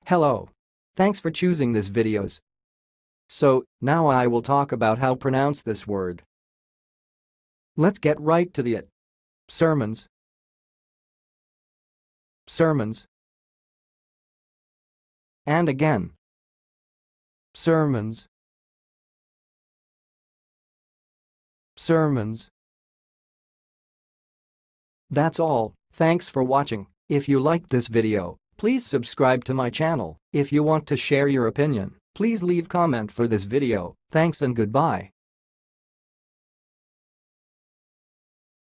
Hello. Thanks for choosing this videos. So, now I will talk about how pronounce this word. Let's get right to the it. Sermons. Sermons. And again. Sermons. Sermons. That's all. Thanks for watching. If you liked this video, please subscribe to my channel. If you want to share your opinion, please leave comment for this video. Thanks and goodbye.